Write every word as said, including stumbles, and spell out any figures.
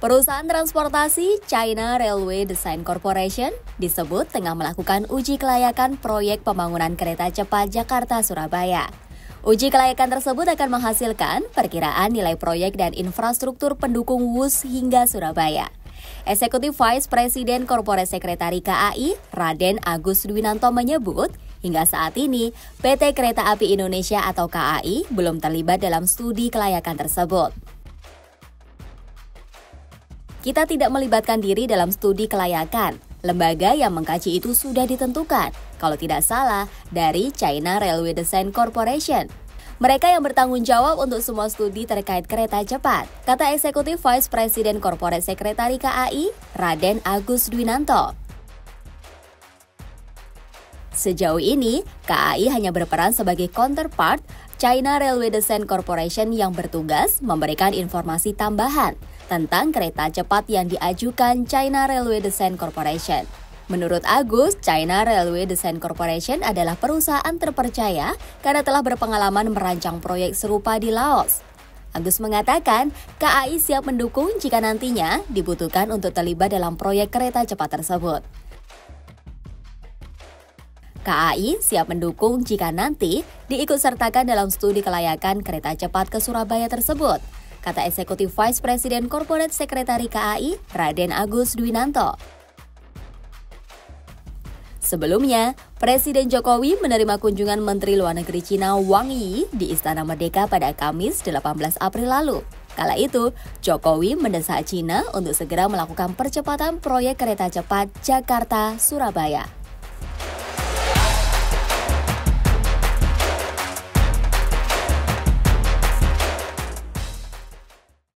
Perusahaan transportasi China Railway Design Corporation disebut tengah melakukan uji kelayakan proyek pembangunan kereta cepat Jakarta-Surabaya. Uji kelayakan tersebut akan menghasilkan perkiraan nilai proyek dan infrastruktur pendukung Wus hingga Surabaya. Eksekutif Vice President Corporate Secretary K A I, Raden Agus Dwinanto menyebut, hingga saat ini P T Kereta Api Indonesia atau K A I belum terlibat dalam studi kelayakan tersebut. Kita tidak melibatkan diri dalam studi kelayakan. Lembaga yang mengkaji itu sudah ditentukan, kalau tidak salah, dari China Railway Design Corporation. Mereka yang bertanggung jawab untuk semua studi terkait kereta cepat, kata Eksekutif Vice President Corporate Secretary K A I, Raden Agus Dwinanto. Sejauh ini, K A I hanya berperan sebagai counterpart China Railway Design Corporation yang bertugas memberikan informasi tambahan tentang kereta cepat yang diajukan China Railway Design Corporation. Menurut Agus, China Railway Design Corporation adalah perusahaan terpercaya karena telah berpengalaman merancang proyek serupa di Laos. Agus mengatakan, K A I siap mendukung jika nantinya dibutuhkan untuk terlibat dalam proyek kereta cepat tersebut. K A I siap mendukung jika nanti diikutsertakan dalam studi kelayakan kereta cepat ke Surabaya tersebut, kata Eksekutif Vice President Corporate Secretary K A I, Raden Agus Dwinanto. Sebelumnya, Presiden Jokowi menerima kunjungan Menteri Luar Negeri Cina Wang Yi di Istana Merdeka pada Kamis delapan belas April lalu. Kala itu, Jokowi mendesak Cina untuk segera melakukan percepatan proyek kereta cepat Jakarta-Surabaya.